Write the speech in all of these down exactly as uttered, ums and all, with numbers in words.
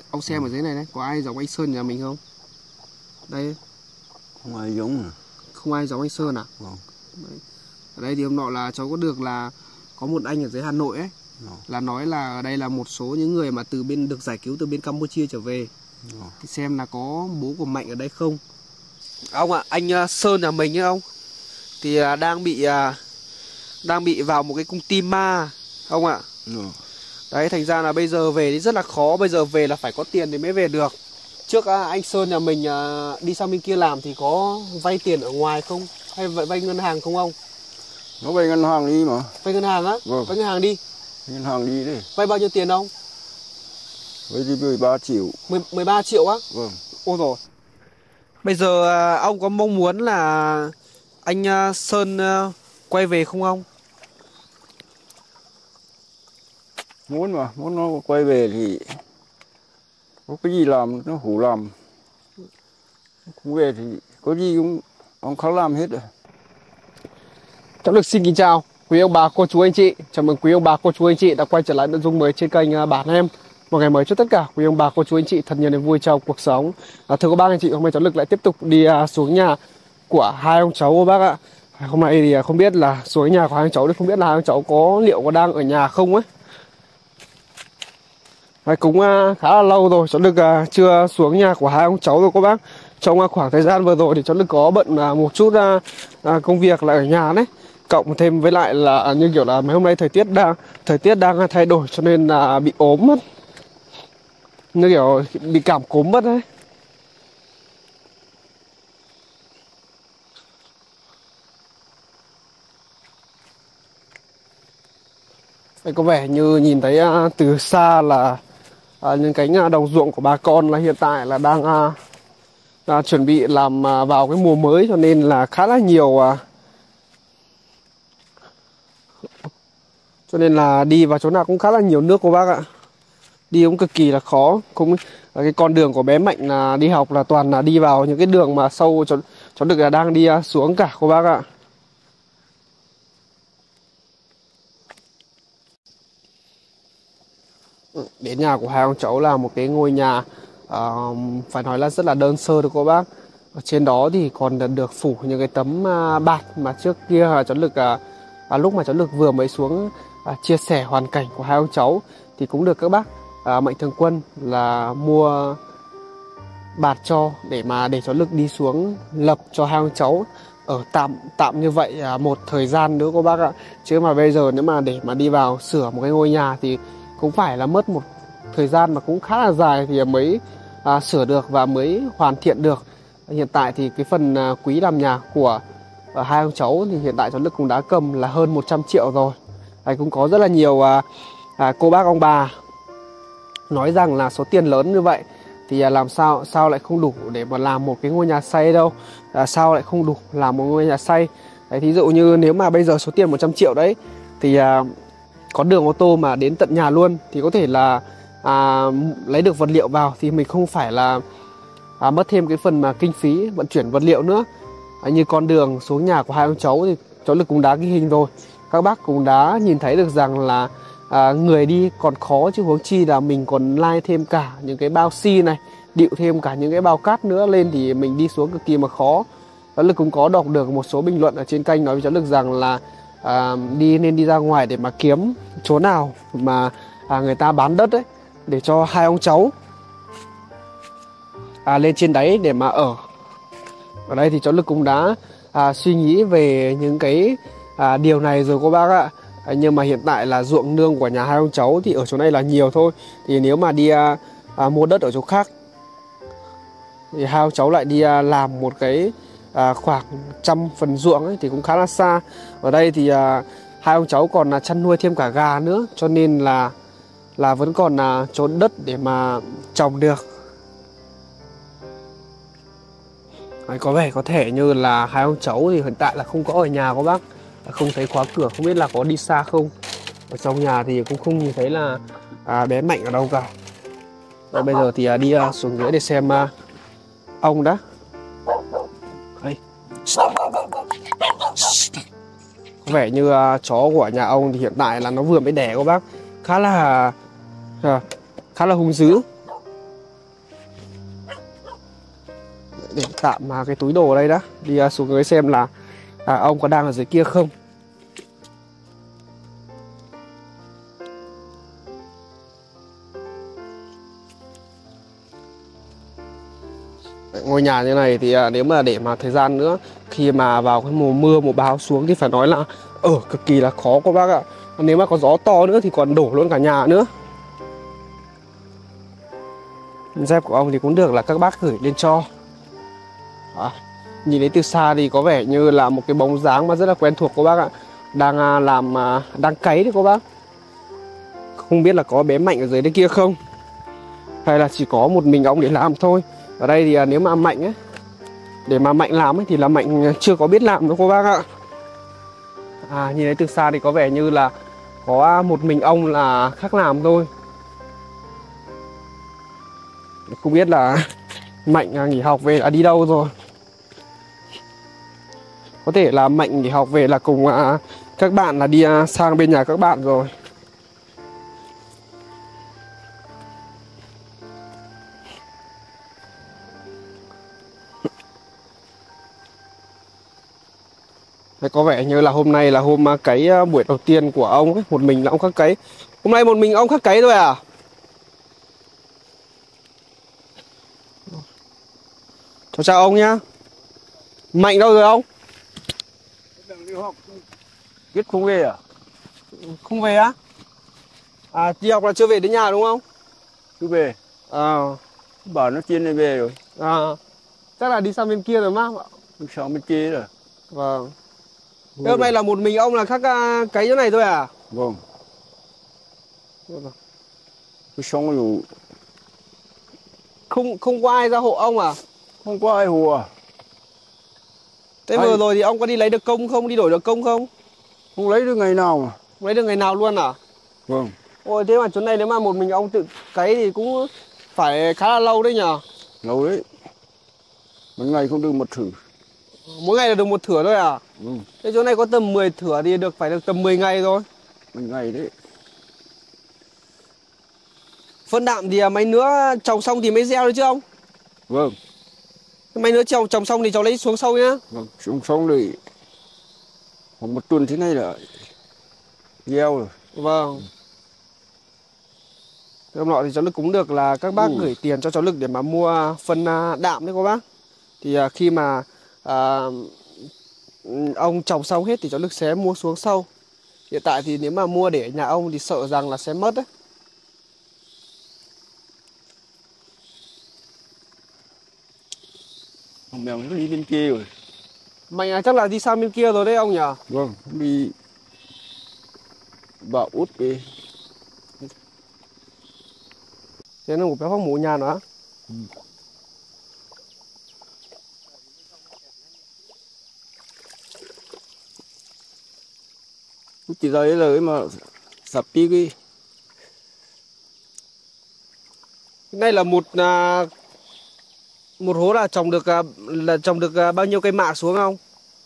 Ông xem ở dưới này đấy, có ai giống anh Sơn nhà mình không? Đây. Không ai giống à? Không ai giống anh Sơn à? Vâng. Đấy. Ở đây thì hôm nọ là cháu có được là có một anh ở dưới Hà Nội ấy, Vâng. là nói là ở đây là một số những người mà từ bên được giải cứu từ bên Campuchia trở về. Vâng. Thì xem là có bố của Mạnh ở đây không. Ông ạ, à, anh uh, Sơn nhà mình ấy ông, thì uh, đang bị uh, đang bị vào một cái công ty ma ông ạ. À. Vâng. Đấy, thành ra là bây giờ về thì rất là khó, bây giờ về là phải có tiền thì mới về được. Trước à, anh Sơn nhà mình à, đi sang bên kia làm thì có vay tiền ở ngoài không? Hay vay, vay ngân hàng không ông? Nó vay ngân hàng đi mà. Vay ngân hàng á? Vâng. Vay ngân hàng đi. Ngân hàng đi đi. Vay bao nhiêu tiền ông? Vay đi mười ba triệu. mười ba triệu á? Vâng. Ôi rồi. Bây giờ à, ông có mong muốn là anh à, Sơn à, quay về không ông? Muốn mà, muốn nó quay về thì có cái gì làm nó hủ làm. Không về thì có gì cũng ông khó làm hết rồi. Cháu được xin kính chào quý ông bà, cô chú, anh chị. Chào mừng quý ông bà, cô chú, anh chị đã quay trở lại nội dung mới trên kênh Bản Em. Một ngày mới cho tất cả quý ông bà, cô chú, anh chị thật nhiều niềm vui trong cuộc sống. À, thưa các bác anh chị, hôm nay cháu Lực lại tiếp tục đi uh, xuống nhà của hai ông cháu các bác ạ. Hôm nay thì không biết là xuống nhà của hai ông cháu thì không biết là hai ông cháu có liệu có đang ở nhà không ấy. Đấy, cũng uh, khá là lâu rồi cháu Lực uh, chưa xuống nhà của hai ông cháu rồi các bác. Trong uh, khoảng thời gian vừa rồi thì cháu Lực có bận uh, một chút uh, uh, công việc là ở nhà đấy. Cộng thêm với lại là như kiểu là mấy hôm nay thời tiết đang thời tiết đang thay đổi cho nên là bị ốm mất. Như kiểu bị cảm cúm mất đấy. Đây, có vẻ như nhìn thấy uh, từ xa là uh, những cánh đồng ruộng của bà con là hiện tại là đang uh, uh, chuẩn bị làm uh, vào cái mùa mới, cho nên là khá là nhiều uh, cho nên là đi vào chỗ nào cũng khá là nhiều nước cô bác ạ. Đi cũng cực kỳ là khó. Cũng cái con đường của bé Mạnh là đi học là toàn là đi vào những cái đường mà sâu, cho cháu Lực là đang đi xuống cả cô bác ạ. Đến nhà của hai ông cháu là một cái ngôi nhà uh, phải nói là rất là đơn sơ được cô bác. Ở trên đó thì còn được phủ những cái tấm uh, bạt mà trước kia là cháu Lực uh, à, lúc mà cháu Lực vừa mới xuống uh, chia sẻ hoàn cảnh của hai ông cháu thì cũng được các bác uh, Mạnh Thường Quân là mua bạt cho để mà để cháu Lực đi xuống lập cho hai ông cháu ở tạm tạm như vậy uh, một thời gian nữa cô bác ạ. Chứ mà bây giờ nếu mà để mà đi vào sửa một cái ngôi nhà thì cũng phải là mất một thời gian mà cũng khá là dài thì mới à, sửa được và mới hoàn thiện được. Hiện tại thì cái phần à, quý làm nhà của à, hai ông cháu thì hiện tại cháu Lực cũng đã cầm là hơn một trăm triệu rồi. Đấy, cũng có rất là nhiều à, à, cô bác ông bà nói rằng là số tiền lớn như vậy thì à, làm sao sao lại không đủ để mà làm một cái ngôi nhà xây đâu, à, sao lại không đủ làm một ngôi nhà xây. Đấy, thí dụ như nếu mà bây giờ số tiền một trăm triệu đấy thì à, có đường ô tô mà đến tận nhà luôn thì có thể là à, lấy được vật liệu vào thì mình không phải là à, mất thêm cái phần mà kinh phí vận chuyển vật liệu nữa. À, như con đường xuống nhà của hai ông cháu thì cháu Lực cũng đã ghi hình rồi, các bác cũng đã nhìn thấy được rằng là à, người đi còn khó chứ huống chi là mình còn lai thêm cả những cái bao xi này, điệu thêm cả những cái bao cát nữa lên thì mình đi xuống cực kỳ mà khó. Cháu Lực cũng có đọc được một số bình luận ở trên kênh nói với cháu Lực rằng là À, đi nên đi ra ngoài để mà kiếm chỗ nào mà à, người ta bán đất ấy để cho hai ông cháu à, lên trên đấy để mà ở. Ở đây thì cháu Lực cũng đã à, suy nghĩ về những cái à, điều này rồi cô bác ạ. À, nhưng mà hiện tại là ruộng nương của nhà hai ông cháu thì ở chỗ này là nhiều thôi. Thì nếu mà đi à, à, mua đất ở chỗ khác thì hai ông cháu lại đi à, làm một cái À, khoảng trăm phần ruộng ấy, thì cũng khá là xa. Ở đây thì à, hai ông cháu còn à, chăn nuôi thêm cả gà nữa, cho nên là là vẫn còn à, chỗ đất để mà trồng được. Đấy, có vẻ có thể như là hai ông cháu thì hiện tại là không có ở nhà các bác, không thấy khóa cửa, không biết là có đi xa không. Ở trong nhà thì cũng không nhìn thấy là à, bé Mạnh ở đâu cả. Rồi, bây giờ thì à, đi à, xuống dưới để xem à, ông đã. Đây. Có vẻ như uh, chó của nhà ông thì hiện tại là nó vừa mới đẻ các bác, khá là uh, khá là hung dữ. Để tạm mà cái túi đồ ở đây đã. Đi uh, xuống dưới xem là à, ông có đang ở dưới kia không. Ngôi nhà như này thì à, nếu mà để mà thời gian nữa khi mà vào cái mùa mưa mùa bão xuống thì phải nói là ở cực kỳ là khó các bác ạ. Nếu mà có gió to nữa thì còn đổ luôn cả nhà nữa. Dép của ông thì cũng được là các bác gửi lên cho. À, nhìn thấy từ xa thì có vẻ như là một cái bóng dáng mà rất là quen thuộc các bác ạ. Đang à, làm à, đang cấy đấy các bác. Không biết là có bé Mạnh ở dưới đây kia không, hay là chỉ có một mình ông để làm thôi. Ở đây thì à, nếu mà Mạnh ấy, để mà Mạnh làm ấy thì là Mạnh chưa có biết làm đâu các bác ạ. À, nhìn thấy từ xa thì có vẻ như là có một mình ông là khác làm thôi. Không biết là Mạnh nghỉ học về đã đi đâu rồi. Có thể là Mạnh nghỉ học về là cùng à, các bạn là đi à, sang bên nhà các bạn rồi. Đấy, có vẻ như là hôm nay là hôm cấy buổi đầu tiên của ông ấy. Một mình là ông khắc cấy. Hôm nay một mình ông khắc cấy thôi à? Cháu chào ông nhá. Mạnh đâu rồi ông? Biết không về à? Không về á? À, đi học là chưa về đến nhà đúng không? Chưa về. À, Bảo nó chiên này về rồi. à, chắc là đi sang bên kia rồi má. Mình sang bên kia rồi. Vâng. Thế hôm nay là một mình ông là khắc uh, cấy chỗ này thôi à? Vâng. Cái xong rồi. Không không có ai ra hộ ông à? Không có ai hùa à? Thế ai... vừa rồi thì ông có đi lấy được công không? Đi đổi được công không? Không lấy được ngày nào mà. Không lấy được ngày nào luôn à? Vâng. Ôi thế mà chỗ này nếu mà một mình ông tự cấy thì cũng phải khá là lâu đấy nhờ. Lâu đấy. Một ngày không được một thử. Mỗi ngày là được một thửa thôi à? Ừ. Thế chỗ này có tầm mười thửa thì được phải được tầm mười ngày rồi. mười ngày đấy. Phân đạm thì mấy nữa trồng xong thì mới gieo đấy chứ ông? Vâng. Mấy nữa trồng trồng xong thì cháu lấy xuống sâu nhá. Vâng, xuống xong rồi khoảng một tuần thế này là gieo rồi. Vâng. Hôm nọ thì cháu Lực cũng được là các bác ừ. gửi tiền cho cháu Lực để mà mua phân đạm đấy các bác. Thì khi mà à, ông trồng xong hết thì cháu Lực sẽ mua xuống sâu. Hiện tại thì nếu mà mua để ở nhà ông thì sợ rằng là sẽ mất đấy. Ông mèo nó đi bên kia rồi. Mạnh à, chắc là đi sang bên kia rồi đấy ông nhỉ? Vâng, đi vào út đi. Thế nó ngủ bé phòng ngủ nhà nó á? Ừ. Chỉ đây là mà sập đi cái. Đây là một à, một hố là trồng được à, là trồng được à, bao nhiêu cây mạ xuống không?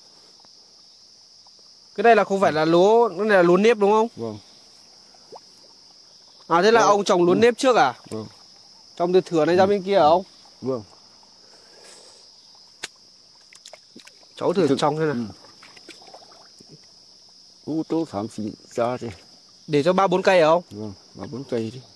Cái đây là không phải là lúa, nó là lúa nếp đúng không? Vâng. À thế là Đó. ông trồng lúa ừ. nếp trước à? Vâng. Trồng từ thửa này ra bên kia hả ông? Vâng. Cháu thử Thực... trồng thế nào. Ú tố phạm xịn ra đi. Để cho ba bốn cây hả ông? Vâng, ba bốn cây đi.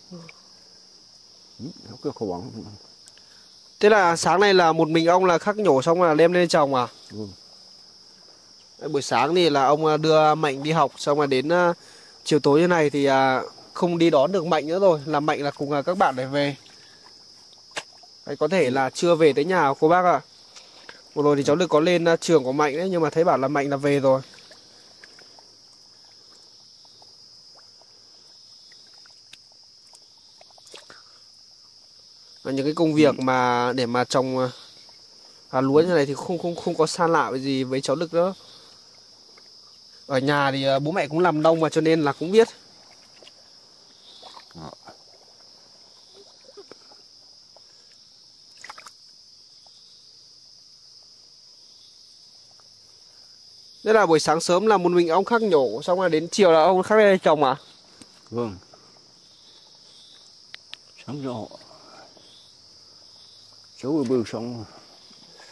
Cái khoảng. Thế là sáng nay là một mình ông là khắc nhổ xong là đem lên trồng à? Vâng. Buổi sáng thì là ông đưa Mạnh đi học xong là đến uh, chiều tối như này thì uh, không đi đón được Mạnh nữa rồi, là Mạnh là cùng uh, các bạn để về. Đấy, có thể là chưa về tới nhà cô bác ạ. À. Một rồi thì cháu được có lên uh, trường của Mạnh đấy, nhưng mà thấy bảo là Mạnh là về rồi. Và những cái công việc mà để mà trồng uh, à, lúa như này thì không không không có xa lạ với gì với cháu Lực nữa. Ở nhà thì bố mẹ cũng làm nông mà cho nên là cũng biết. Thế là buổi sáng sớm là một mình ông khắc nhổ xong rồi đến chiều là ông khắc lên trồng à? Vâng. Sáng rõ. Cháu ở bờ xong.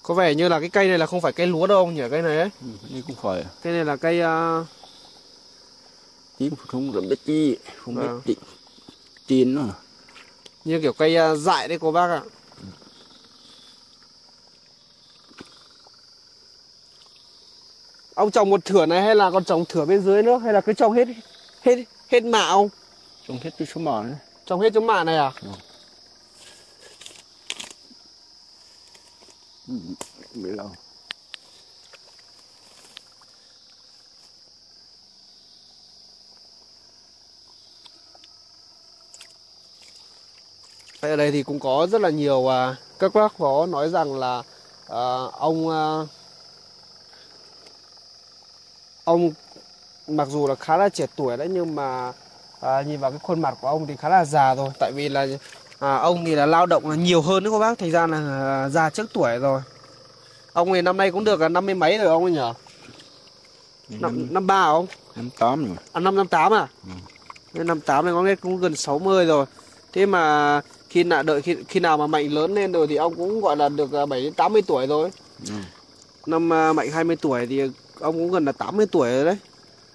Có vẻ như là cái cây này là không phải cây lúa đâu ông nhỉ, cây này ấy. Ừ, đây cũng phải. Cây này là cây uh... tím không được biết chi, không biết vâng. định tin nữa. Như kiểu cây uh, dại đấy cô bác ạ. Ừ. Ông trồng một thửa này hay là còn trồng thửa bên dưới nữa, hay là cứ trồng hết hết hết mạ ông? Trồng hết cái số mạ nữa. Trồng hết chỗ mạ này à? Ừ. Ừ, không biết đâu. Ở đây thì cũng có rất là nhiều uh, các bác có nói rằng là uh, ông uh, ông mặc dù là khá là trẻ tuổi đấy, nhưng mà à, nhìn vào cái khuôn mặt của ông thì khá là già rồi. Tại vì là à, ông thì là lao động là nhiều hơn đấy các bác, thành ra là à, già trước tuổi rồi. Ông thì năm nay cũng được là năm mươi mấy rồi ông ấy nhỉ? Năm năm ba không? Năm tám rồi. À năm năm tám à? Ừ. Năm tám này có nghe cũng gần sáu mươi rồi. Thế mà khi nào đợi khi, khi nào mà Mạnh lớn lên rồi thì ông cũng gọi là được bảy đến tám mươi tuổi rồi. Ừ. Năm uh, Mạnh hai mươi tuổi thì ông cũng gần là tám mươi tuổi rồi đấy.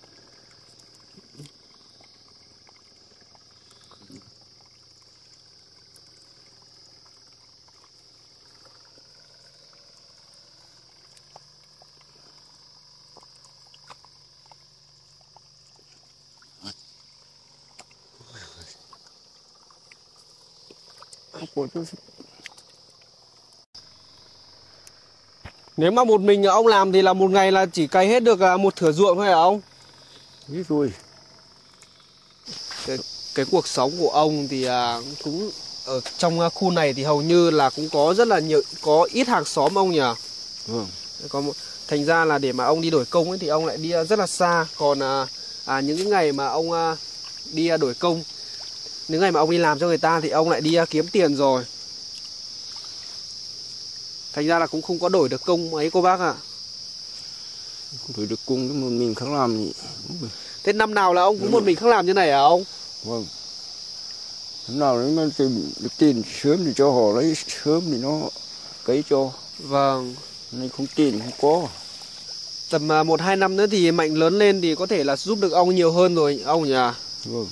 Nếu mà một mình ông làm thì là một ngày là chỉ cày hết được một thửa ruộng thôi hả ông? Biết rồi. Cái, cái cuộc sống của ông thì cũng ở trong khu này thì hầu như là cũng có rất là nhiều, có ít hàng xóm ông nhỉ? Vâng. Có một, thành ra là để mà ông đi đổi công ấy thì ông lại đi rất là xa. Còn à, à, những cái ngày mà ông à, đi đổi công, những ngày mà ông đi làm cho người ta thì ông lại đi à, kiếm tiền rồi. Thành ra là cũng không có đổi được công ấy cô bác ạ. À. Không đổi được công cái một mình không làm gì. Thế năm nào là ông cũng một mình không làm như này hả ông? Vâng. Năm nào nếu mà tìm được tiền sớm thì cho họ lấy sớm thì nó cấy cho. Vâng. Nên không tiền không có. Tầm một hai năm nữa thì Mạnh lớn lên thì có thể là giúp được ông nhiều hơn rồi ông nhỉ? Vâng.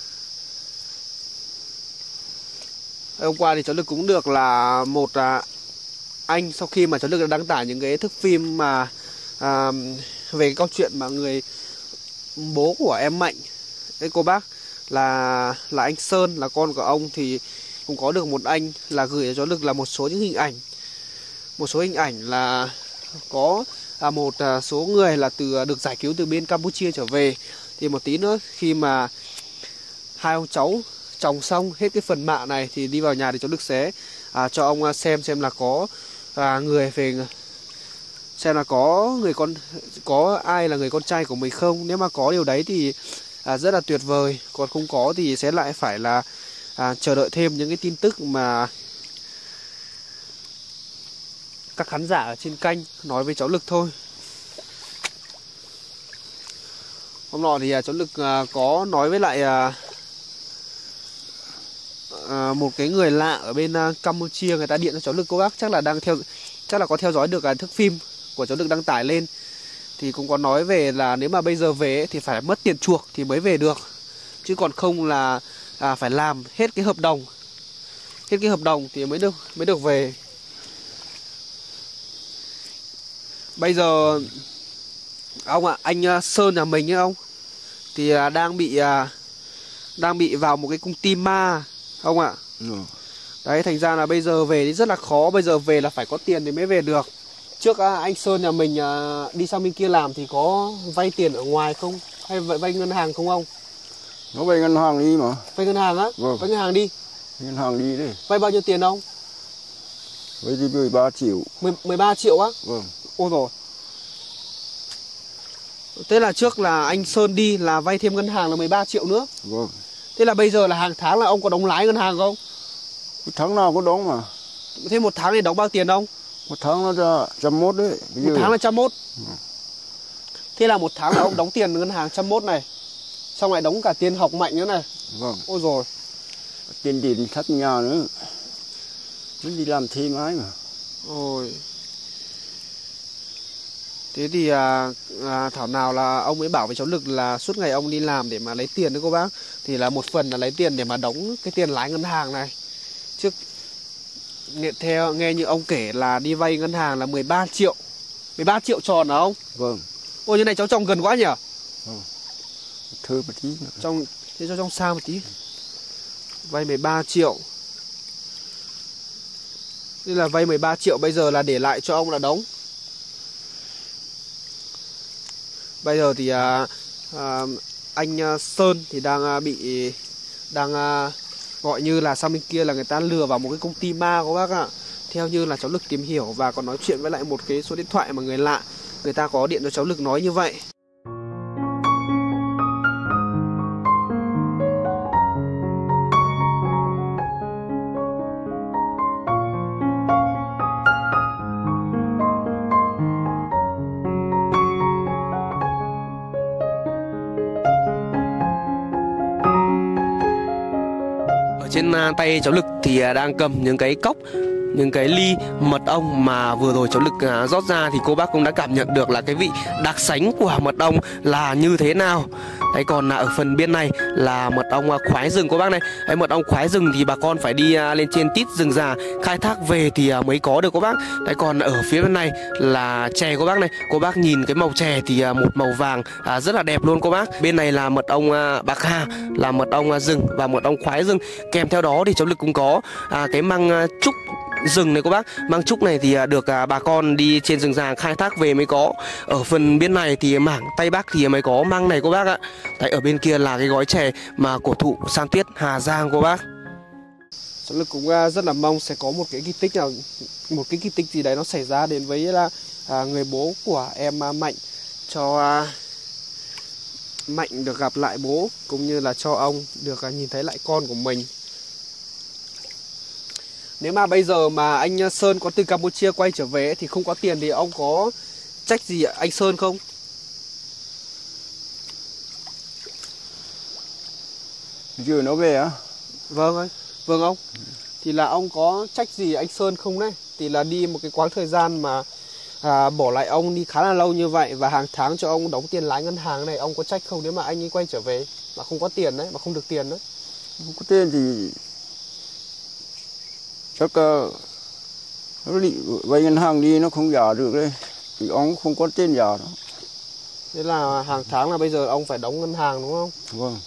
Hôm qua thì cháu Lực cũng được là một à, anh sau khi mà cháu Lực đã đăng tải những cái thước phim mà à, về cái câu chuyện mà người bố của em Mạnh, đấy cô bác, là là anh Sơn, là con của ông, thì cũng có được một anh là gửi cho cháu Lực là một số những hình ảnh, một số hình ảnh là có à, một à, số người là từ được giải cứu từ bên Campuchia trở về. Thì một tí nữa khi mà hai ông cháu trồng xong hết cái phần mạ này thì đi vào nhà thì cháu Lực sẽ à, cho ông xem xem là có à, người về, xem là có người con, có ai là người con trai của mình không. Nếu mà có điều đấy thì à, rất là tuyệt vời. Còn không có thì sẽ lại phải là à, chờ đợi thêm những cái tin tức mà các khán giả ở trên kênh nói với cháu Lực thôi. Hôm nọ thì à, cháu Lực à, có nói với lại à, à, một cái người lạ ở bên à, Campuchia, người ta điện cho cháu Lực cô bác, chắc là đang theo, chắc là có theo dõi được à, thước phim của cháu Lực đăng tải lên, thì cũng có nói về là nếu mà bây giờ về ấy, thì phải mất tiền chuộc thì mới về được, chứ còn không là à, phải làm hết cái hợp đồng, hết cái hợp đồng thì mới được mới được về. Bây giờ ông ạ, à, anh Sơn nhà mình ấy ông thì à, đang bị à, đang bị vào một cái công ty ma ông ạ. À. Ừ. Đấy, thành ra là bây giờ về thì rất là khó, bây giờ về là phải có tiền thì mới về được. Trước à, anh Sơn nhà mình à, đi sang bên kia làm thì có vay tiền ở ngoài không? Hay vậy vay ngân hàng không ông? Nó vay ngân hàng đi mà. Vay ngân hàng á? Vâng. Vay ngân hàng đi. Ngân hàng đi đi. Vay bao nhiêu tiền ông? Vay đi mười ba triệu. mười ba triệu á? Vâng. Ôi rồi. Thế là trước là anh Sơn đi là vay thêm ngân hàng là mười ba triệu nữa. Vâng. Thế là bây giờ là hàng tháng là ông có đóng lãi ngân hàng không? Tháng nào có đóng mà. Thế một tháng thì đóng bao tiền ông? Một tháng nó ra trăm mốt đấy. Bây một giờ... tháng là trăm mốt. Ừ. Thế là một tháng là ông đóng tiền ngân hàng trăm mốt này, xong lại đóng cả tiền học Mạnh nữa này. Vâng. Ôi rồi. Tiền điện thắt nhà nữa. Nó đi làm thêm ai mà. Ôi. Thế thì à, à, thảo nào là ông ấy bảo với cháu Lực là suốt ngày ông đi làm để mà lấy tiền đấy cô bác. Thì là một phần là lấy tiền để mà đóng cái tiền lãi ngân hàng này. Trước nghe, theo nghe như ông kể là đi vay ngân hàng là mười ba triệu. mười ba triệu tròn hả ông? Vâng. Ôi như này cháu trồng gần quá nhỉ? Vâng. Thơ một tí nữa. Trong, thế cho trong xa một tí. Vay mười ba triệu. Thế là vay mười ba triệu bây giờ là để lại cho ông là đóng. Bây giờ thì à, à, anh à, Sơn thì đang à, bị đang à, gọi như là sang bên kia là người ta lừa vào một cái công ty ma các bác ạ. Theo như là cháu Lực tìm hiểu và còn nói chuyện với lại một cái số điện thoại mà người lạ, người ta có điện cho cháu Lực nói như vậy. Trên tay cháu Lực thì đang cầm những cái cốc, những cái ly mật ong mà vừa rồi cháu Lực rót ra, thì cô bác cũng đã cảm nhận được là cái vị đặc sánh của mật ong là như thế nào. Đấy, còn ở phần bên này là mật ong khoái rừng cô bác này. Đấy, mật ong khoái rừng thì bà con phải đi lên trên tít rừng già khai thác về thì mới có được cô bác. Đấy, còn ở phía bên này là chè cô bác này. Cô bác nhìn cái màu chè thì một màu vàng à, rất là đẹp luôn cô bác. Bên này là mật ong bạc hà, là mật ong rừng và mật ong khoái rừng. Kèm theo đó thì cháu Lực cũng có à, cái măng trúc rừng này cô bác. Măng trúc này thì được à, bà con đi trên rừng già khai thác về mới có. Ở phần bên này thì mảng Tây Bắc thì mới có măng này cô bác ạ. Đấy, ở bên kia là cái gói chè mà cổ thụ San Tuyết Hà Giang cô bác. Cháu Lực cũng rất là mong sẽ có một cái kỳ tích nào, một cái kỳ tích gì đấy nó xảy ra đến với là à, người bố của em à, Mạnh, cho à, Mạnh được gặp lại bố, cũng như là cho ông được à, nhìn thấy lại con của mình. Nếu mà bây giờ mà anh Sơn có từ Campuchia quay trở về thì không có tiền thì ông có trách gì anh Sơn không? Chưa nó về á? Vâng ơi, vâng ông. Thì là ông có trách gì anh Sơn không đấy? Thì là đi một cái quãng thời gian mà à, bỏ lại ông đi khá là lâu như vậy và hàng tháng cho ông đóng tiền lãi ngân hàng này, ông có trách không nếu mà anh ấy quay trở về mà không có tiền đấy, mà không được tiền đấy? Không có tiền thì chắc uh, nó đi vay ngân hàng đi nó không giả được đấy, thì ông không có tiền giả đó. Thế là hàng tháng là bây giờ ông phải đóng ngân hàng đúng không? Vâng.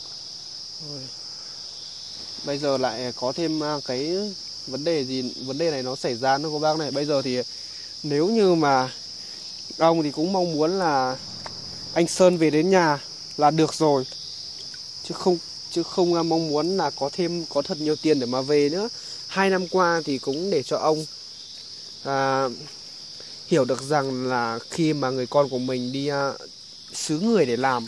Bây giờ lại có thêm cái vấn đề gì, vấn đề này nó xảy ra nữa cô bác này. Bây giờ thì nếu như mà ông thì cũng mong muốn là anh Sơn về đến nhà là được rồi, chứ không chứ không mong muốn là có thêm có thật nhiều tiền để mà về nữa. Hai năm qua thì cũng để cho ông à, hiểu được rằng là khi mà người con của mình đi à, xứ người để làm,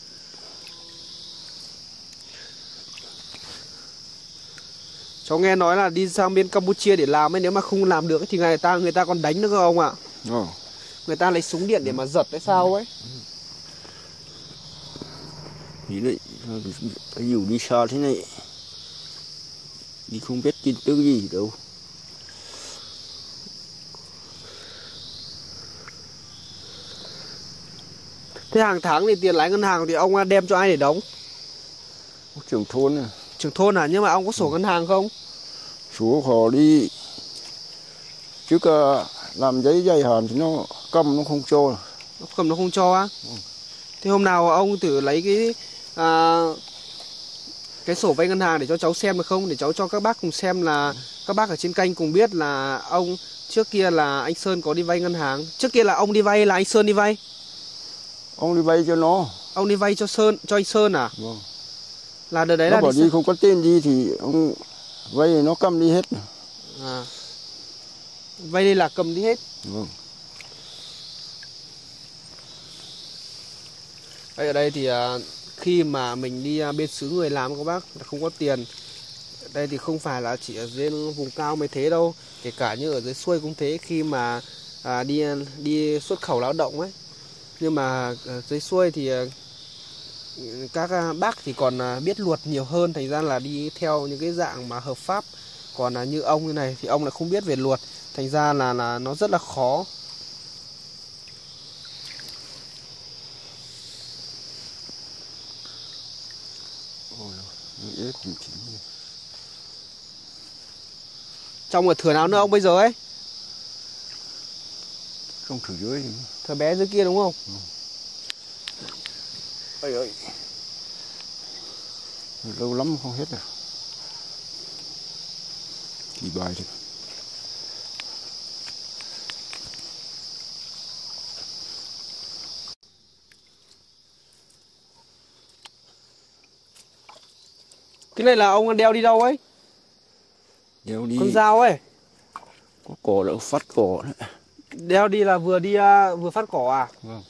cháu nghe nói là đi sang bên Campuchia để làm ấy, nếu mà không làm được thì người ta người ta còn đánh nữa cơ ông ạ. Ừ. Người ta lấy súng điện để mà giật hay sao ấy. Nghĩ đấy, dù đi xa thế này, đi không biết tin tức gì đâu. Thế hàng tháng thì tiền lãi ngân hàng thì ông đem cho ai để đóng? Trưởng thôn à. Trưởng thôn à, nhưng mà ông có sổ ừ. ngân hàng không? Sổ họ đi, chứ cả làm giấy dài hạn thì nó cầm nó không cho. Nó cầm nó không cho á? Ừ. Thế hôm nào ông thử lấy cái à, cái sổ vay ngân hàng để cho cháu xem được không? Để cháu cho các bác cùng xem là các bác ở trên kênh cùng biết là ông trước kia là anh Sơn có đi vay ngân hàng. Trước kia là ông đi vay là anh Sơn đi vay? Ông đi vay cho nó. Ông đi vay cho Sơn, cho anh Sơn à? Vâng. Là đợt đấy nó là bảo đi, đi không có tiền gì thì ông vay nó cầm đi hết. À. Vay đi là cầm đi hết. Vâng. Đây, ở đây thì uh, khi mà mình đi uh, bên xứ người làm các bác là không có tiền. Đây thì không phải là chỉ ở dưới vùng cao mới thế đâu, kể cả như ở dưới xuôi cũng thế. Khi mà uh, đi đi xuất khẩu lao động ấy, nhưng mà ở dưới xuôi thì uh, các bác thì còn biết luật nhiều hơn, thành ra là đi theo những cái dạng mà hợp pháp. Còn là như ông như này thì ông lại không biết về luật, thành ra là là nó rất là khó. Ôi, ếch chín chín. Trong ở thửa nào nữa ông bây giờ ấy? Không thử dưới thì. Thửa bé dưới kia đúng không? Ừ. Ơi ơi. Lâu lắm không hết rồi. Chỉ bài thôi. Cái này là ông đeo đi đâu ấy? Đeo đi. Con dao ấy. Có cỏ là phát cỏ đấy. Đeo đi là vừa đi uh, vừa phát cỏ à? Vâng.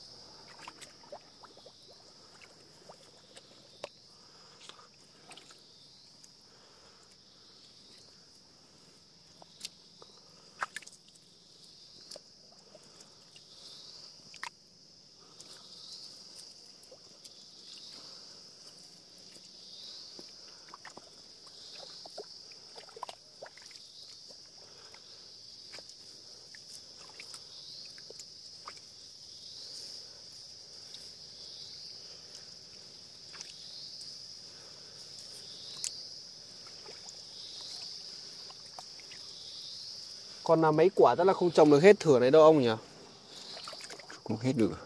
Còn là mấy quả chắc là không trồng được hết thửa này đâu ông nhỉ? Không hết được.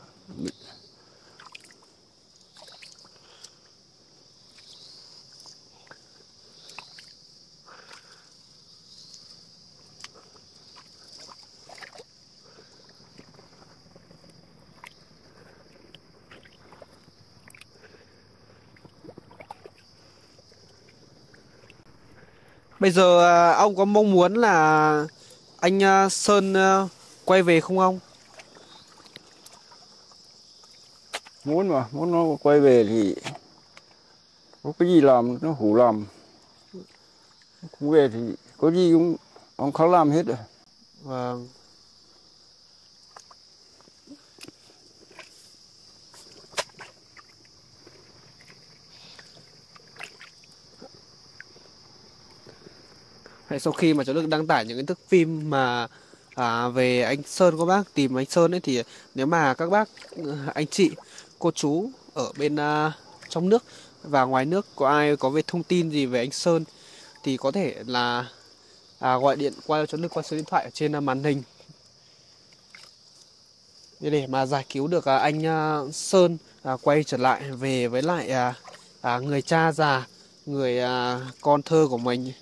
Bây giờ à, ông có mong muốn là anh à, Sơn à, quay về không ông? Muốn mà, muốn nó quay về thì có cái gì làm nó hủ làm. Không về thì có gì cũng ông khó làm hết rồi. Vâng. Hay sau khi mà cháu được đăng tải những cái thước phim mà à, về anh Sơn, các bác tìm anh Sơn ấy, thì nếu mà các bác anh chị cô chú ở bên à, trong nước và ngoài nước có ai có về thông tin gì về anh Sơn thì có thể là à, gọi điện qua cho Lực qua số điện thoại ở trên à, màn hình để mà giải cứu được à, anh à, Sơn à, quay trở lại về với lại à, à, người cha già, người à, con thơ của mình.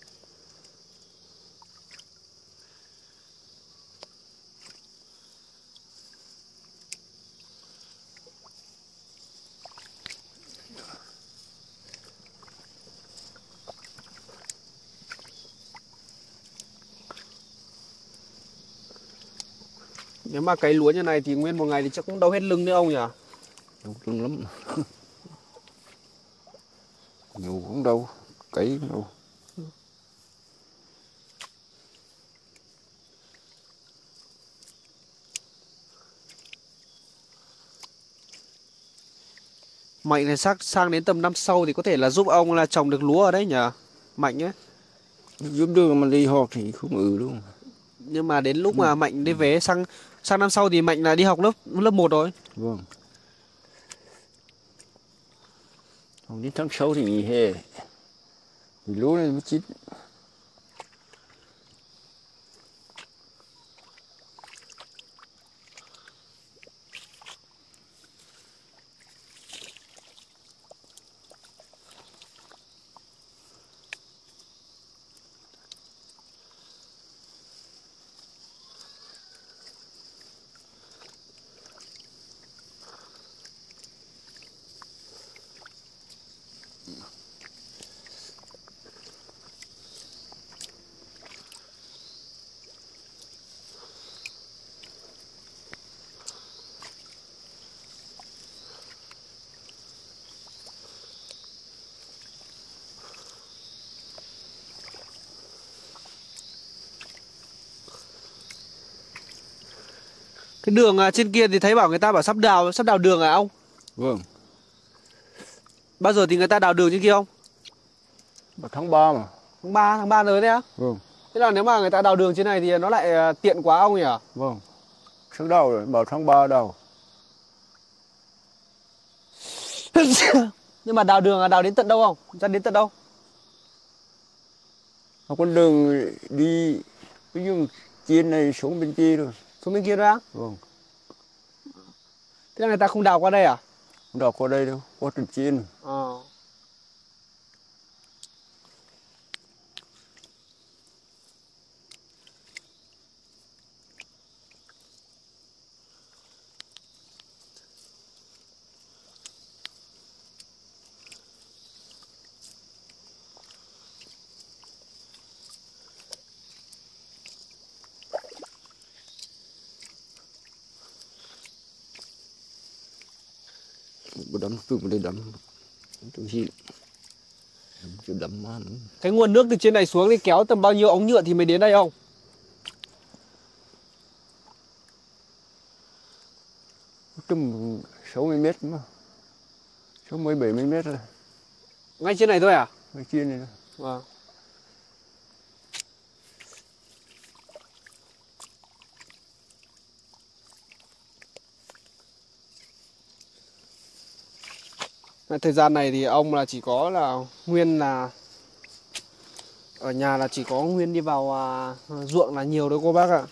Nếu mà cấy lúa như này thì nguyên một ngày thì chắc cũng đau hết lưng đấy ông nhỉ? Đau lưng lắm. Nhiều cũng đâu, cấy cũng đâu. Mạnh này sắc sang đến tầm năm sau thì có thể là giúp ông là trồng được lúa ở đấy nhỉ? Mạnh ấy. Giúp đỡ mà đi học thì không ừ luôn. Nhưng mà đến lúc Ừ. mà Mạnh đi về sang sang năm sau thì Mạnh là đi học lớp lớp một rồi. Vâng. Không đến tháng sáu thì nghỉ hè. Thì lúa này mới chín. Cái đường à, trên kia thì thấy bảo người ta bảo sắp đào sắp đào đường à ông? Vâng. Bao giờ thì người ta đào đường trên kia không? Vào tháng ba mà. Tháng ba tháng ba rồi đấy á? Vâng. Thế là nếu mà người ta đào đường trên này thì nó lại à, tiện quá ông nhỉ? Vâng. Sắp đào rồi, bảo tháng ba đào. Nhưng mà đào đường là đào đến tận đâu không? Ra đến tận đâu? Có con đường đi ví dụ trên này xuống bên kia rồi. Xuống bên kia đó á? Vâng. Thế là người ta không đào qua đây à? Không đào qua đây đâu, qua trên trên. Ờ. Bữa đấm từ đây đấm từ gì chứ đấm mà Cái nguồn nước từ trên này xuống thì kéo tầm bao nhiêu ống nhựa thì mới đến đây không? tầm sáu mươi mét mà, sáu mươi bảy mươi mét rồi. Ngay trên này thôi à? Ngay trên này thôi. Vâng. Thời gian này thì ông là chỉ có là nguyên là ở nhà là chỉ có nguyên đi vào à, ruộng là nhiều đấy cô bác ạ.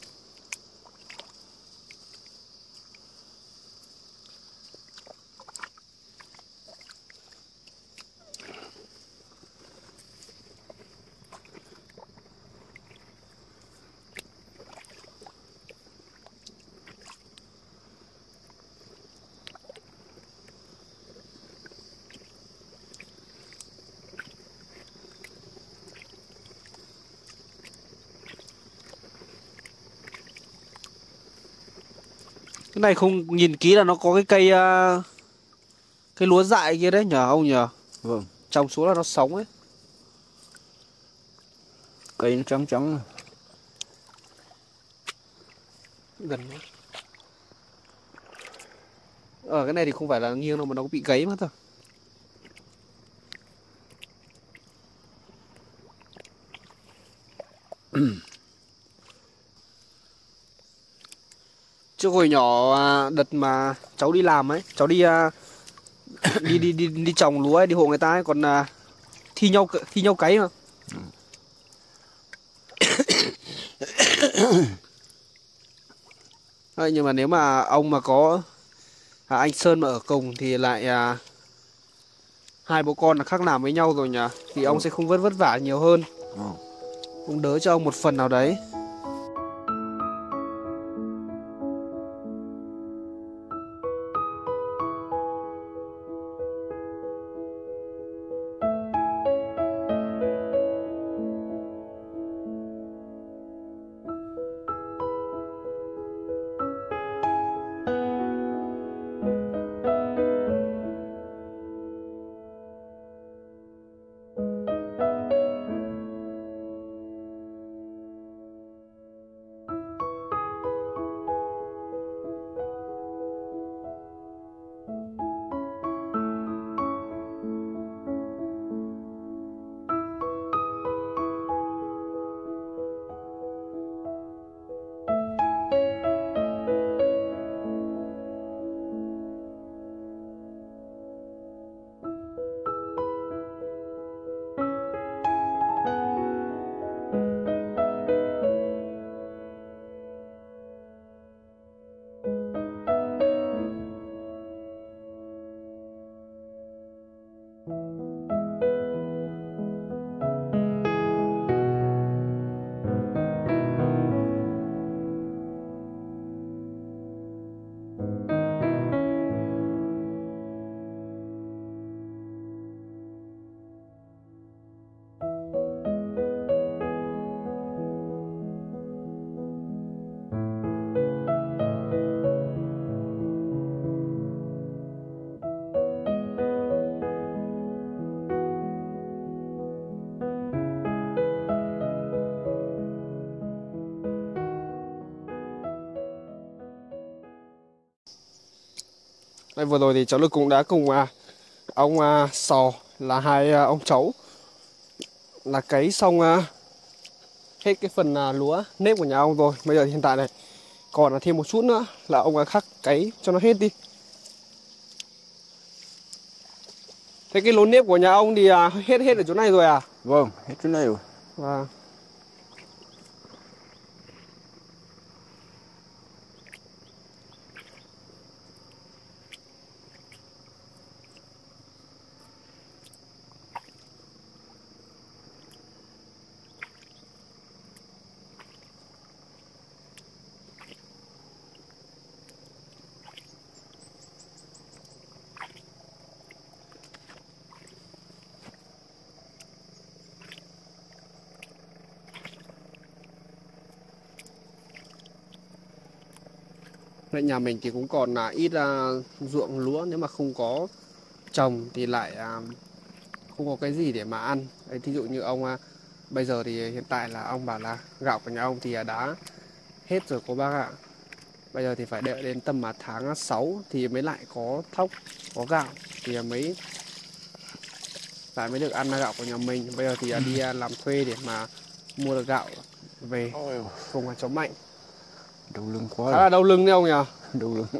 Cái này không nhìn kỹ là nó có cái cây uh, cái lúa dại kia đấy nhờ ông nhờ. Vâng. Trồng xuống là nó sống ấy. Cây nó trắng trắng. Gần quá. Ở cái này thì không phải là nghiêng đâu mà nó bị gáy mất thôi. Trước hồi nhỏ đợt mà cháu đi làm ấy, cháu đi đi đi đi, đi trồng lúa ấy, đi hộ người ta ấy, còn thi nhau thi nhau cấy mà. Ừ. Nhưng mà nếu mà ông mà có à, anh Sơn mà ở cùng thì lại à, hai bố con là khác làm với nhau rồi nhỉ, thì ông ừ. sẽ không vất vất vả nhiều hơn, ừ. cũng đỡ cho ông một phần nào đấy. Đây, vừa rồi thì cháu Lực cũng đã cùng à, ông à, Sò là hai à, ông cháu là cấy xong à, hết cái phần à, lúa nếp của nhà ông rồi. Bây giờ thì hiện tại này còn là thêm một chút nữa là ông à, khắc cấy cho nó hết đi. Thế cái lốn nếp của nhà ông thì à, hết hết ở chỗ này rồi à? Vâng, hết chỗ này rồi. Vâng. Vậy nhà mình thì cũng còn là ít uh, ruộng lúa, nếu mà không có trồng thì lại uh, không có cái gì để mà ăn. Đấy, thí dụ như ông uh, bây giờ thì hiện tại là ông bảo là gạo của nhà ông thì đã hết rồi cô bác ạ. Bây giờ thì phải đợi đến tầm mà tháng sáu thì mới lại có thóc, có gạo thì mới lại mới được ăn gạo của nhà mình. Bây giờ thì đi làm thuê để mà mua được gạo về cùng chống mạnh. Đau lưng quá. Khá là đau lưng đấy ông nhỉ? Đau lưng.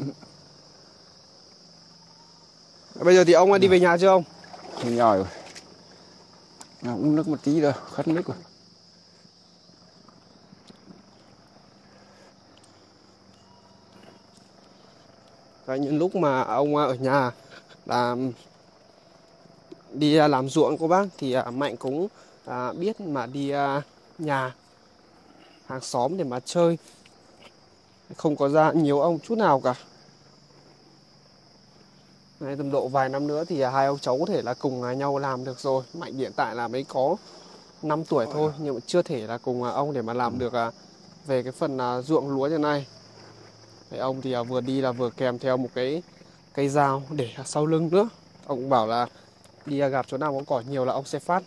Bây giờ thì ông đi về nhà chưa ông? Về nhà rồi. À, uống nước một tí rồi, khát nước rồi. Đấy, những lúc mà ông ở nhà làm đi làm ruộng cô bác thì Mạnh cũng à, biết mà đi à, nhà hàng xóm để mà chơi, không có ra nhiều ông chút nào cả. Đấy, tầm độ vài năm nữa thì hai ông cháu có thể là cùng nhau làm được rồi. Mạnh hiện tại là mới có năm tuổi thôi, nhưng mà chưa thể là cùng ông để mà làm được à, về cái phần à, ruộng lúa như này. Đấy, ông thì à, vừa đi là vừa kèm theo một cái cây dao để sau lưng nữa. Ông cũng bảo là đi gặp chỗ nào có cỏ nhiều là ông sẽ phát.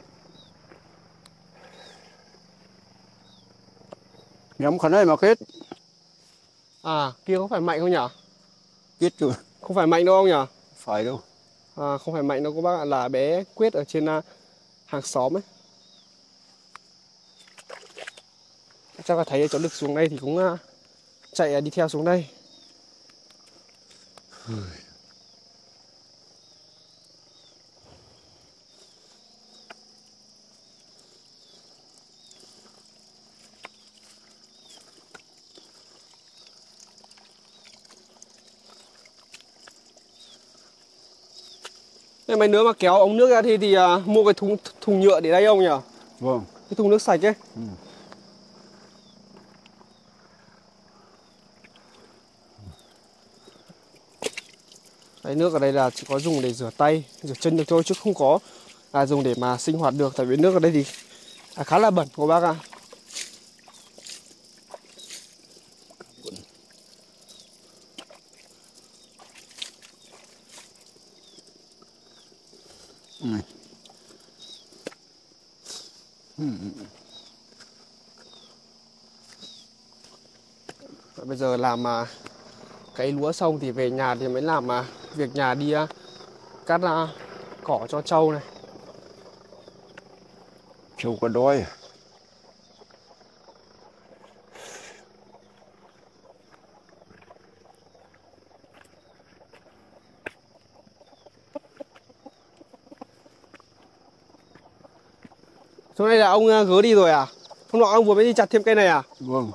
Nhắm khẩn này mà kết. À, kia có phải Mạnh không nhỉ? Kết rồi. Không phải Mạnh đâu ông nhỉ? Phải đâu. À, không phải Mạnh đâu các bác ạ, là bé Quyết ở trên uh, hàng xóm ấy. Chắc là thấy cháu Lực xuống đây thì cũng uh, chạy uh, đi theo xuống đây. Thế mấy đứa mà kéo ống nước ra thì, thì uh, mua cái thùng thùng nhựa để đây ông nhỉ? Vâng. Cái thùng nước sạch ấy. Ừ. Đấy, nước ở đây là chỉ có dùng để rửa tay, rửa chân được thôi, chứ không có à, dùng để mà sinh hoạt được. Tại vì nước ở đây thì à, khá là bẩn cô bác ạ. Ừ. Ừ. Bây giờ làm mà cái lúa xong thì về nhà thì mới làm mà việc nhà đi uh, cắt uh, cỏ cho trâu này. Trâu có đói. Chỗ này là ông uh, gỡ đi rồi à? Hôm nọ ông vừa mới đi chặt thêm cây này à? Vâng.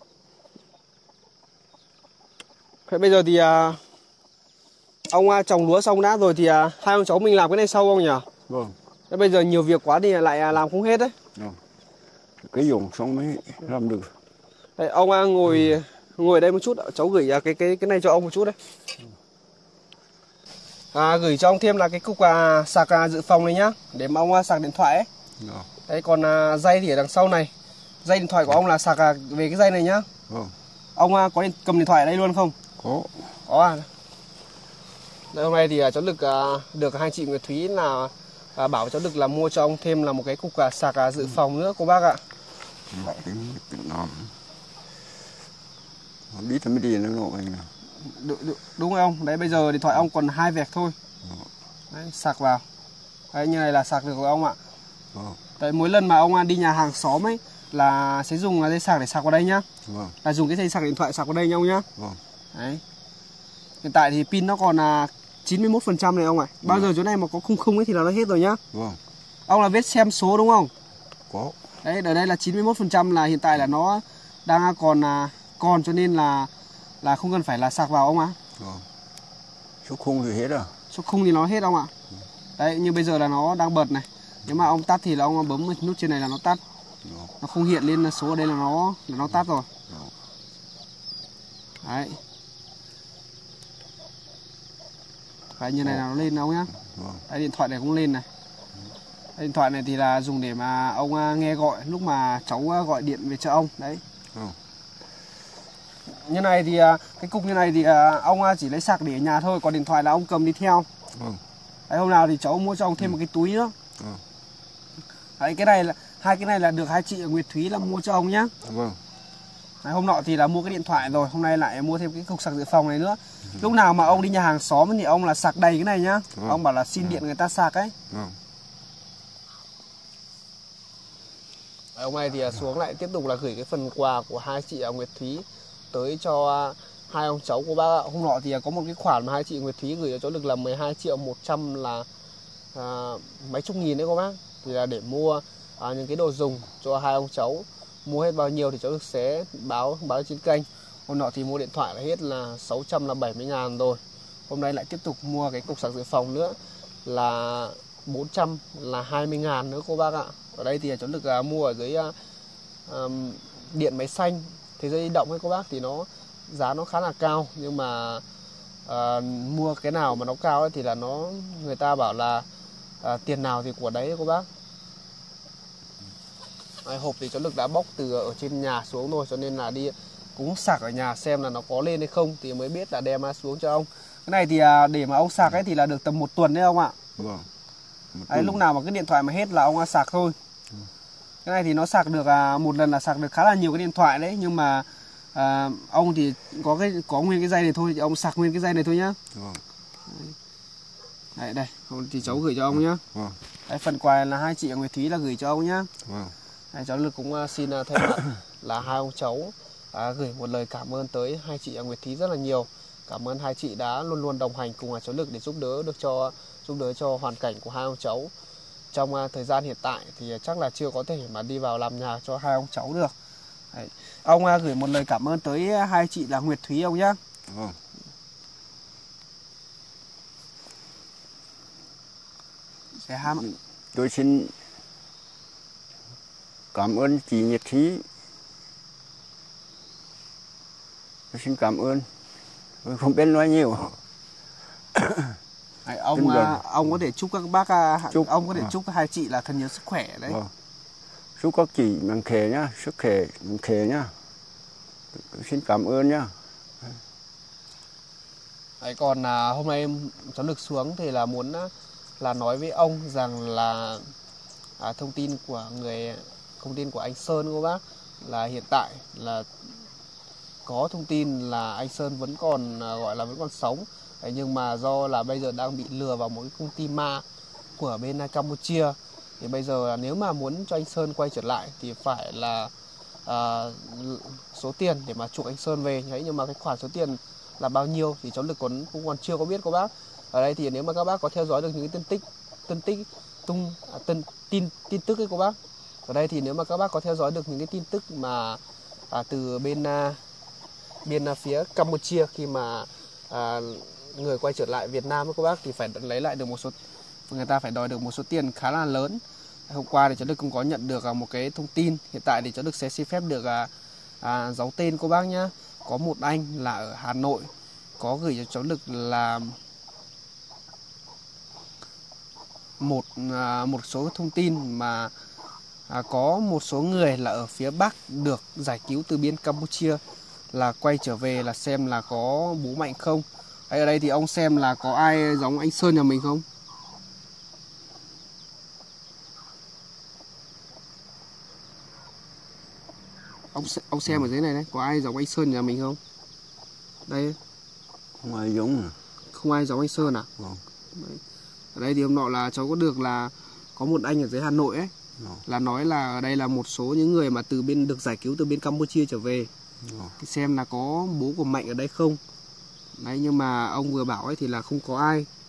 Thế bây giờ thì uh, ông uh, trồng lúa xong đã rồi thì uh, hai ông cháu mình làm cái này sau ông nhỉ? Vâng. Thế bây giờ nhiều việc quá thì lại uh, làm không hết đấy. Vâng. Cái dùng xong mới làm được. Đây, ông uh, ngồi ừ. ngồi đây một chút, cháu gửi uh, cái cái cái này cho ông một chút đấy. À, gửi cho ông thêm là cái cục uh, sạc uh, dự phòng này nhá, để mà ông uh, sạc điện thoại ấy. Vâng. Đấy, còn uh, dây thì ở đằng sau này. Dây điện thoại của ông là sạc uh, về cái dây này nhá. Vâng. Ông uh, có cầm điện thoại ở đây luôn không? Có. Có à. Đây, hôm nay thì uh, cháu Lực uh, được hai chị Nguyệt Thúy là uh, bảo cháu Lực là mua cho ông thêm là một cái cục uh, sạc uh, dự phòng nữa cô bác ạ. Biết là mới đi nó nổ anh nào. Đúng, đúng rồi ông. Đấy, bây giờ điện thoại ông còn hai vẹt thôi. Đấy, sạc vào. Đấy, như này là sạc được của ông ạ. Vâng. Đấy, mỗi lần mà ông đi nhà hàng xóm ấy là sẽ dùng dây sạc để sạc vào đây nhá. Vâng. Là dùng cái dây sạc điện thoại sạc vào đây nhau nhá. Vâng. Đấy. Hiện tại thì pin nó còn là chín mươi mốt phần trăm này ông ạ. Bao giờ chỗ này mà có khung khung ấy thì là nó hết rồi nhá. Vâng. Ông là viết xem số đúng không? Có. Đấy, ở đây là chín mươi mốt phần trăm là hiện tại là nó đang còn là còn cho nên là là không cần phải là sạc vào ông ạ. Vâng. Số khung thì hết rồi. Số khung thì nó hết ông ạ. Đấy, như bây giờ là nó đang bật này. Nếu mà ông tắt thì là ông bấm nút trên này là nó tắt. Vâng. Nó không hiện lên số ở đây là nó là nó tắt rồi. Vâng. Đấy. Đấy, như này là nó lên đâu nhá. Vâng. Đấy, điện thoại này cũng lên này. Đấy, điện thoại này thì là dùng để mà ông nghe gọi lúc mà cháu gọi điện về cho ông. Đấy. Vâng. Như này thì cái cục như này thì ông chỉ lấy sạc để ở nhà thôi, còn điện thoại là ông cầm đi theo. Vâng. Đấy, hôm nào thì cháu mua cho ông thêm một cái túi nữa. Vâng. Đấy, cái này là hai cái này là được hai chị ở Nguyệt Thúy là mua cho ông nhá. Vâng. Đấy, hôm nọ thì là mua cái điện thoại rồi, hôm nay lại mua thêm cái cục sạc dự phòng này nữa. Ừ. Lúc nào mà ông đi nhà hàng xóm thì ông là sạc đầy cái này nhá. Vâng. Ông bảo là xin điện người ta sạc ấy. Vâng. Đấy, hôm nay thì xuống lại tiếp tục là gửi cái phần quà của hai chị ở Nguyệt Thúy tới cho hai ông cháu của bác ạ. Hôm nọ thì có một cái khoản mà hai chị Nguyệt Thúy gửi cho cháu Lực là mười hai triệu một trăm là à, mấy chục nghìn đấy cô bác. Thì là để mua à, những cái đồ dùng cho hai ông cháu. Mua hết bao nhiêu thì cháu Lực sẽ báo báo trên kênh. Hôm nọ thì mua điện thoại là hết là sáu trăm bảy mươi ngàn rồi. Hôm nay lại tiếp tục mua cái cục sạc dự phòng nữa là bốn trăm là hai mươi ngàn nữa cô bác ạ. Ở đây thì cháu Lực à, mua ở dưới à, à, điện máy xanh thế giới di động ấy cô bác, thì nó giá nó khá là cao, nhưng mà à, mua cái nào mà nó cao ấy thì là nó người ta bảo là à, tiền nào thì của đấy cô bác. Đấy, hộp thì cháu Lực đã bóc từ ở trên nhà xuống rồi, cho nên là đi cũng sạc ở nhà xem là nó có lên hay không thì mới biết là đem xuống cho ông. Cái này thì à, để mà ông sạc ấy thì là được tầm một tuần đấy ông ạ. Vâng. Đấy, lúc nào mà cái điện thoại mà hết là ông sạc thôi. Ừ. Cái này thì nó sạc được à, một lần là sạc được khá là nhiều cái điện thoại đấy, nhưng mà à, ông thì có cái có nguyên cái dây này thôi thì ông sạc nguyên cái dây này thôi nhá. Vâng. Đấy, đây thì cháu gửi cho ông nhá. Vâng. Đấy, phần quà là hai chị ở Nguyệt Thúy là gửi cho ông nhá. Vâng. Đấy, cháu Lực cũng uh, xin uh, thay mặt là hai ông cháu à, gửi một lời cảm ơn tới hai chị ở Nguyệt Thúy rất là nhiều. Cảm ơn hai chị đã luôn luôn đồng hành cùng uh, cháu Lực để giúp đỡ được cho giúp đỡ cho hoàn cảnh của hai ông cháu. Trong uh, thời gian hiện tại thì uh, chắc là chưa có thể mà đi vào làm nhà cho hai ông cháu được. Đấy. Ông uh, gửi một lời cảm ơn tới uh, hai chị là Nguyệt Thúy ông nhá. Vâng. Sẽ ham. Tôi xin cảm ơn chị Nguyệt Thúy. Tôi xin cảm ơn. Tôi không biết nói nhiều. Đấy, ông à, ông có thể chúc các bác chúc, ông có thể à. chúc hai chị là thật nhiều sức khỏe đấy. Vâng. Chúc các chị mạnh khỏe nhá, sức khỏe mạnh khỏe nhá. Tôi xin cảm ơn nhá. Đấy, còn à, hôm nay cháu Lực xuống thì là muốn là nói với ông rằng là à, thông tin của người thông tin của anh Sơn cô bác là hiện tại là có thông tin là anh Sơn vẫn còn à, gọi là vẫn còn sống. Đấy, nhưng mà do là bây giờ đang bị lừa vào một cái công ty ma của bên Campuchia, thì bây giờ là nếu mà muốn cho anh Sơn quay trở lại thì phải là à, số tiền để mà chuộc anh Sơn về. Đấy, nhưng mà cái khoản số tiền là bao nhiêu thì cháu Lực còn cũng còn chưa có biết cô bác. Ở đây thì nếu mà các bác có theo dõi được những cái tin tích tin tích tung à, tin tin tin tức ấy cô bác. Ở đây thì nếu mà các bác có theo dõi được những cái tin tức mà à, từ bên à, bên à, phía Campuchia khi mà à, người quay trở lại Việt Nam với cô bác thì phải lấy lại được một số, người ta phải đòi được một số tiền khá là lớn. Hôm qua thì cháu Lực cũng có nhận được một cái thông tin, hiện tại thì cháu Lực sẽ xin phép được à, à, giấu tên cô bác nhá. Có một anh là ở Hà Nội có gửi cho cháu Lực là một à, một số thông tin mà à, có một số người là ở phía Bắc được giải cứu từ bên Campuchia là quay trở về, là xem là có bố Mạnh không. Đấy, ở đây thì ông xem là có ai giống anh Sơn nhà mình không? Ông ông xem ở dưới này đấy, có ai giống anh Sơn nhà mình không? Đây. Không ai giống. Không ai giống anh Sơn à? Vâng. Đấy. Ở đây thì hôm nọ là cháu có được là có một anh ở dưới Hà Nội ấy, Vâng. là nói là ở đây là một số những người mà từ bên được giải cứu từ bên Campuchia trở về. Vâng. Thì xem là có bố của Mạnh ở đây không. Đấy, nhưng mà ông vừa bảo ấy thì là không có ai.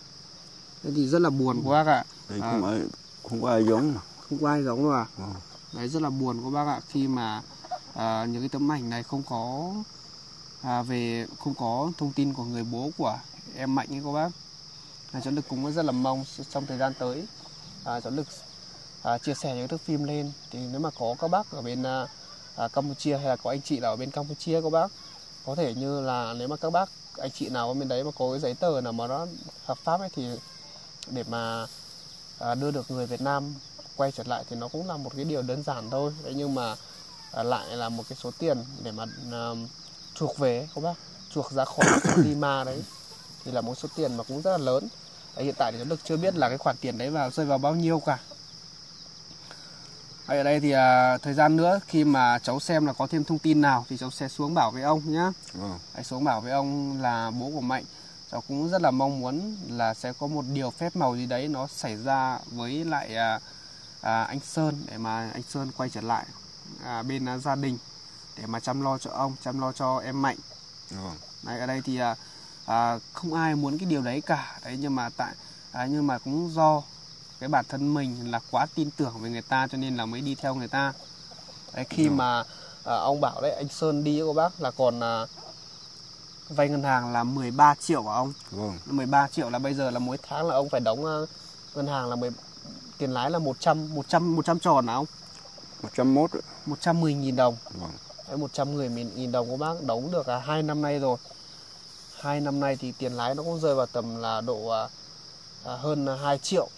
Thế thì rất là buồn của bác ạ. Đấy, không ai không có ai giống mà. Không có ai giống đâu à? Ừ. Đấy, rất là buồn của bác ạ, khi mà à, những cái tấm ảnh này không có à, về không có thông tin của người bố của em Mạnh ấy cô bác. À, cháu Lực cũng rất là mong trong thời gian tới à, cháu Lực à, chia sẻ những thước phim lên, thì nếu mà có các bác ở bên à, à, Campuchia hay là có anh chị nào ở bên Campuchia các bác, có thể như là nếu mà các bác anh chị nào ở bên đấy mà có cái giấy tờ nào mà nó hợp pháp ấy, thì để mà à, đưa được người Việt Nam quay trở lại thì nó cũng là một cái điều đơn giản thôi. Đấy, nhưng mà à, lại là một cái số tiền để mà à, chuộc về các bác, chuộc ra khỏi Lima đấy, thì là một số tiền mà cũng rất là lớn. Đấy, hiện tại thì cháu Lực chưa biết là cái khoản tiền đấy vào rơi vào bao nhiêu cả. Đấy, ở đây thì à, thời gian nữa khi mà cháu xem là có thêm thông tin nào thì cháu sẽ xuống bảo với ông nhá. Ừ. Đấy, xuống bảo với ông là bố của Mạnh. Cháu cũng rất là mong muốn là sẽ có một điều phép màu gì đấy nó xảy ra với lại à, à, anh Sơn, để mà anh Sơn quay trở lại à, bên à, gia đình để mà chăm lo cho ông, chăm lo cho em Mạnh. Ừ. Đấy, ở đây thì à, à, không ai muốn cái điều đấy cả. Đấy, nhưng mà tại à, nhưng mà cũng do cái bản thân mình là quá tin tưởng về người ta cho nên là mới đi theo người ta. Đấy, khi Ừ. mà à, ông bảo đấy anh Sơn đi của bác là còn à, vay ngân hàng là mười ba triệu của ông. Vâng. mười ba triệu là bây giờ là mỗi tháng là ông phải đóng uh, ngân hàng là mười, tiền lãi là một trăm, một trăm, một trăm tròn nào ông? một trăm mốt. một trăm mười nghìn đồng. Vâng. Đấy, một trăm mười nghìn đồng của bác đóng được là hai năm nay rồi. hai năm nay thì tiền lãi nó cũng rơi vào tầm là độ uh, uh, hơn hai triệu.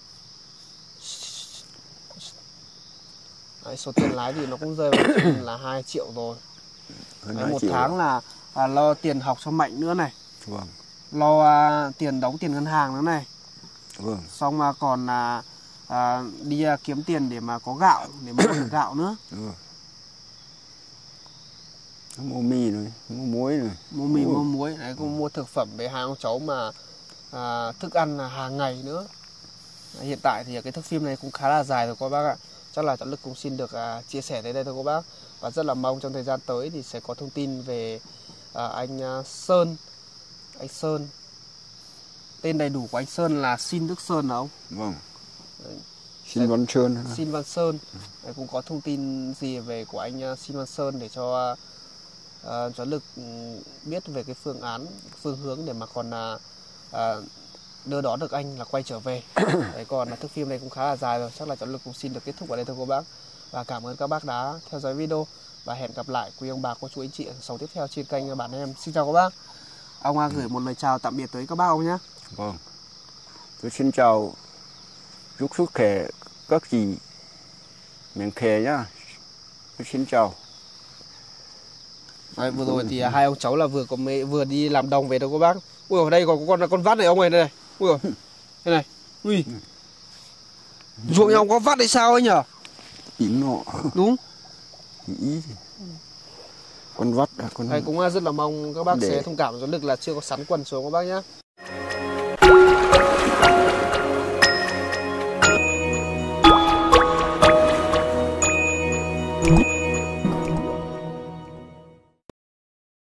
Đấy, số tiền lãi thì nó cũng rơi vào tầm là hai triệu rồi. Đấy, một tháng là à, lo tiền học cho Mạnh nữa này. Vâng. Lo à, tiền đóng tiền ngân hàng nữa này. Vâng. Xong mà còn à, à, đi à, kiếm tiền để mà có gạo, để mua được gạo nữa. Ừ. Mua mì rồi, mua muối rồi. Mua mì, mua muối, đấy, cũng mua thực phẩm để hai ông cháu mà à, thức ăn là hàng ngày nữa. Đấy, hiện tại thì cái thước phim này cũng khá là dài rồi các bác ạ. Chắc là cháu Lực cũng xin được à, chia sẻ đến đây thôi các bác. Và rất là mong trong thời gian tới thì sẽ có thông tin về à, anh à, Sơn. Anh Sơn. Tên đầy đủ của anh Sơn là Xin Đức Sơn hả ông? Vâng. Xin Văn Sơn. Xin Văn Sơn. Đấy, cũng có thông tin gì về của anh uh, Xin Văn Sơn để cho uh, cháu Lực biết về cái phương án, phương hướng để mà còn uh, uh, đưa đón được anh là quay trở về. Đấy, còn uh, thước phim này cũng khá là dài rồi, chắc là cháu Lực cũng xin được kết thúc ở đây thôi cô bác. Và cảm ơn các bác đã theo dõi video và hẹn gặp lại quý ông bà cô chú anh chị ở số tiếp theo trên kênh Bản Em. Xin chào các bác. Ông uh, gửi một lời chào tạm biệt tới các bác ông nhé. Vâng. Tôi xin chào, chúc sức khỏe các chị miền khề nhá. Tôi xin chào. Đấy, vừa rồi thì à, hai ông cháu là vừa có mê, vừa đi làm đồng về đâu các bác. Ui ở đây còn có con con vắt này ông này đây này. Ui rồi. Đây này. Ui. Ruộng nhau có vắt hay sao ấy nhở? Tiếng nọ. Đúng. Ý thì con vắt à, con. Thầy cũng rất là mong các bác để... sẽ thông cảm cho Lực là chưa có sắn quần xuống các bác nhá. Thank you.